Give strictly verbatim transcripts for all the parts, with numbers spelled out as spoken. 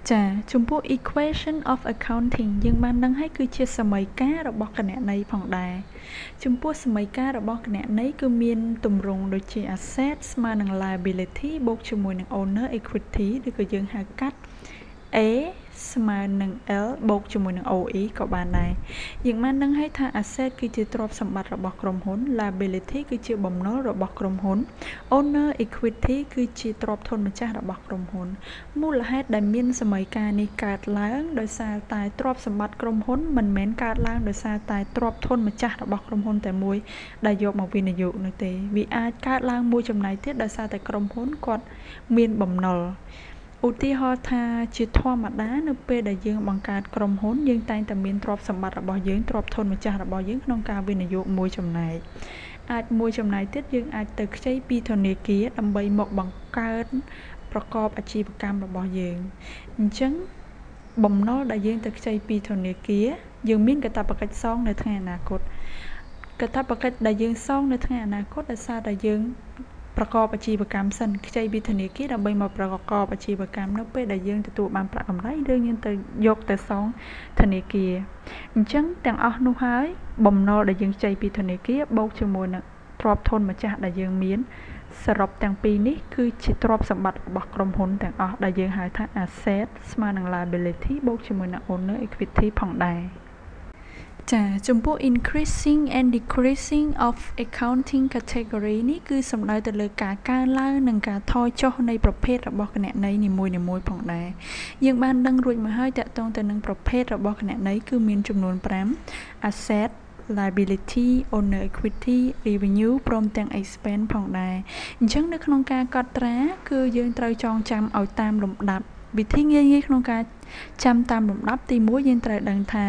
ចាចំពោះ equation of accounting យើងបានដឹងហើយគឺជាសមីការរបស់គណនេយ្យផងដែរចំពោះសមីការរបស់គណនេយ្យគឺមានទម្រង់ដូចជា asset ស្មើនឹង liability បូកជាមួយនឹង owner equity ឬក៏យើងហៅកាត់ A ស្មើនឹង L បូកជាមួយនឹង O E ក៏បានដែរយើងបានដឹងហើយថា asset គឺជាទ្រព្យសម្បត្តិរបស់ក្រុមហ៊ុន liability គឺជាបំណុលរបស់ក្រុមហ៊ុន owner equity គឺជាទ្រព្យធនម្ចាស់របស់ក្រុមហ៊ុនមូលហេតុដែលមានសមីការនេះកើតឡើងដោយសារតែទ្រព្យសម្បត្តិក្រុមហ៊ុនមិនមែនកើតឡើងដោយសារតែទ្រព្យធនម្ចាស់របស់ក្រុមហ៊ុនតែមួយដែលយកមកវិនិយោគនោះទេវាអាចកើតឡើងមួយចំណែកទៀតដោយសារតែក្រុមហ៊ុនគាត់មានបំណុលឧទាហរណ៍ថាជាធម្មតានៅពេលដែលយើងបង្កើតក្រុមហ៊ុនយើងតែងតែមានទ្រព្យសម្បត្តិរបស់យើងទ្រព្យធនម្ចាស់របស់យើងក្នុងការវិនិយោគមួយចំណែកអាចមួយចំណែកទៀតយើងអាចទៅខ្ចីពីធនាគារដើម្បីមកបង្កើតប្រកបអាជីវកម្មរបស់យើងអញ្ចឹងបំណុលដែលយើងទៅខ្ចីពីធនាគារយើងមានកាតព្វកិច្ចសងនៅថ្ងៃអនាគតកាតព្វកិច្ចដែលយើងសងនៅថ្ងៃអនាគតដោយសារតែយើងប្រកបអាជីវកម្មសិនខ្ចីពីធនាគារដើម្បីមកប្រកបអាជីវកម្មនៅពេលដែលយើងទទួលបានប្រាក់កម្រៃយើងយើងទៅយកទៅសងធនាគារអញ្ចឹងទាំងអស់នោះហើយបំណុលដែលយើងខ្ចីពីធនាគារបូកជាមួយនឹងទ្រព្យធនម្ចាស់ដែលយើងមានសរុបទាំងពីរនេះគឺជាទ្រព្យសម្បត្តិរបស់ក្រុមហ៊ុនទាំងអស់ដែលយើងហៅថា asset ស្មើនឹង liability បូកជាមួយនឹង owner equity ផងដែរចាចំពោះ increasing and decreasing of accounting category នេះគឺសំដៅទៅលើការកើនឡើងនិងការថយចុះនៃប្រភេទរបស់គណនេយ្យនីមួយៗផងដែរយើងបានដឹងរួចមកហើយតាក់ទងទៅនឹងប្រភេទរបស់គណនេយ្យគឺមានចំនួនfive asset liability owner equity revenue ព្រមទាំង expense ផងដែរអញ្ចឹងនៅក្នុងការកត់ត្រាគឺយើងត្រូវចងចាំឲ្យតាមលំដាប់វិធីងាយៗក្នុងការចាំតាមលំដាប់ទីoneយើងត្រូវដឹងថា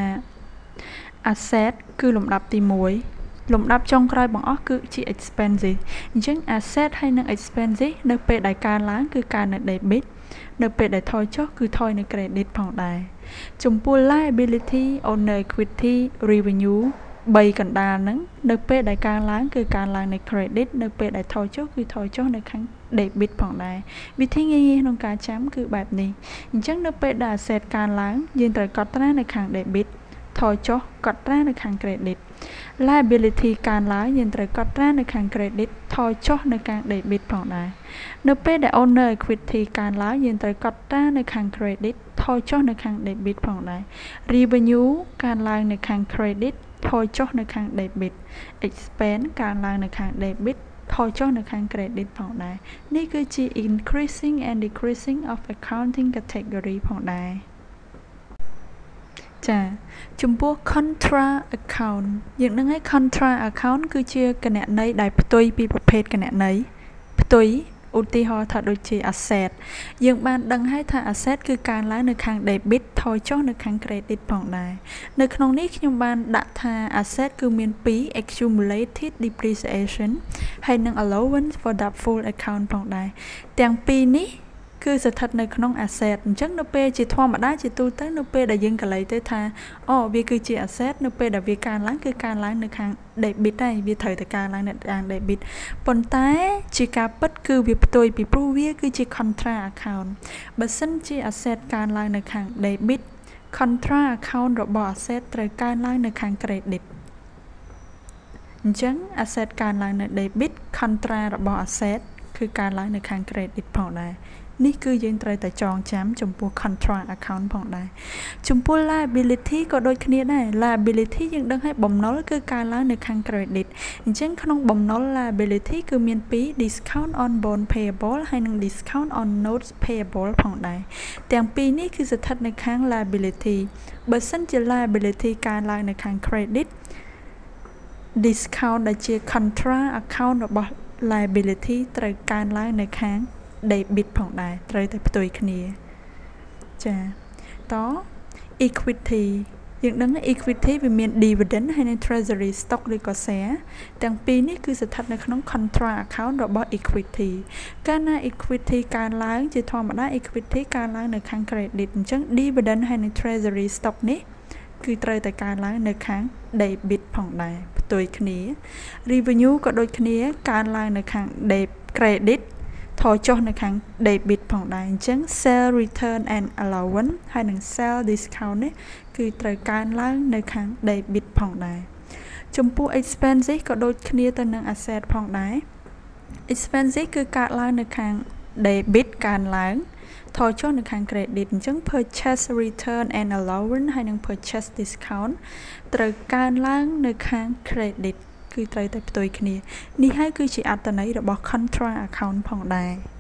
asset គឺលំដាប់ទីoneលំដាប់ចុងក្រោយបង្អស់គឺជា expenses អញ្ចឹង asset ហើយនិង expenses នៅពេលដែលកើនឡើងគឺកើននៅ debit នៅពេលដែលថយចុះគឺថយនៅ credit ផងដែរចំពោះ liability owner equity revenue threeកណ្ដាលហ្នឹងនៅពេលដែលកើនឡើងគឺកើនឡើងនៅ credit នៅពេលដែលថយចុះគឺថយចុះនៅខាង debit ផងដែរវិធីងាយៗក្នុងការចាំគឺបែបនេះអញ្ចឹងនៅពេលដែល asset កើនឡើងយើងត្រូវកត់ត្រានៅខាង debitថយចុះកត់ត្រានៅខាង credit liability កើនឡើងយើងត្រូវកត់ត្រានៅខាង credit ថយចុះនៅខាង debit ផងដែរនៅពេលដែល owner equity កើនឡើងយើងត្រូវកត់ត្រានៅខាង credit ថយចុះនៅខាង debit ផងដែរ revenue កើនឡើងនៅខាង credit ថយចុះនៅខាង debit expense កើនឡើងនៅខាង debit ថយចុះនៅខាង credit ផងដែរនេះគឺជា increasing and decreasing of accounting category ផងដែរចាចំពោះ contra account យើងដឹងហើយ contra account គឺជាគណនេយ្យដែលផ្ទុយពីប្រភេទគណនេយ្យផ្ទុយឧទាហរណ៍ថាដូចជា asset យើងបានដឹងហើយថា asset គឺកើនឡើងនៅខាង debit ថយចុះនៅខាង credit ផងដែរនៅក្នុងនេះខ្ញុំបានដាក់ថា asset គឺមានtwo accumulated depreciation ហើយនិង allowance for doubtful account ផងដែរទាំងពីរនេះគឺស្ថិតនៅក្នុង asset អញ្ចឹងនៅពេលជាធម្មតាជាទូទៅនៅពេលដែលយើងកលេចទៅថាអូវាគឺជា asset នៅពេលដែលវាកើនឡើងគឺកើនឡើងនៅខាង debit ហើយវាត្រូវតែកើនឡើងនៅខាង debit ប៉ុន្តែជាការពិតគឺវាផ្ទុយពីព្រោះវាគឺជា contra account បើសិនជា asset កើនឡើងនៅខាង debit contra account របស់ asset ត្រូវកើនឡើងនៅខាង credit អញ្ចឹង asset កើនឡើងនៅ debit contra របស់ asset គឺកើនឡើងនៅខាង credit ផងដែរនេះគឺយើងត្រូវតែចងចាំចំពោះ contra account ផងដែរចំពោះ liability ក៏ដូចគ្នាដែរ liability យើងដឹងហើយបំណុលគឺកើនឡើងនៅខាង credit អញ្ចឹងក្នុងបំណុល liability គឺមានtwo discount on bond payable ហើយនិង discount on notes payable ផងដែរទាំងពីរនេះគឺស្ថិតនៅខាង liability បើសិនជា liability កើនឡើងនៅខាង credit discount ដែលជា contra account របស់ liability ត្រូវកើនឡើងនៅខាងdebit ផងដែរត្រូវតែផ្ទុយគ្នាចាត equity យើងដឹងថា equity វាមាន dividend ហើយនិង treasury stock ឬក៏ share ទាំងពីរនេះគឺស្ថិតនៅក្នុង contra account របស់ equity កាលណា equity កើនឡើងជាធម្មតា equity កើនឡើងនៅខាង credit អញ្ចឹង dividend ហើយនិង treasury stock នេះគឺត្រូវតែកើនឡើងនៅខាង debit ផងដែរផ្ទុយគ្នា revenue ក៏ដូចគ្នាកើនឡើងនៅខាង credit ថយចុះនៅខាង debit ផងដែរអញ្ចឹង sale return and allowance ហើយនឹង sale discount នេះគឺត្រូវកើនឡើងនៅខាង debit ផងដែរចំពោះ expenses ក៏ដូចគ្នាទៅនឹង asset ផងដែរ expenses គឺកើតឡើងនៅខាង debit កើនឡើងថយចុះនៅខាង credit អញ្ចឹង purchase return and allowance ហើយនឹង purchase discount ត្រូវកើនឡើងនៅខាង credit គឺត្រូវតែផ្ទុយគ្នានេះហើយគឺជាអត្ថន័យរបស់ contra account ផងដែរ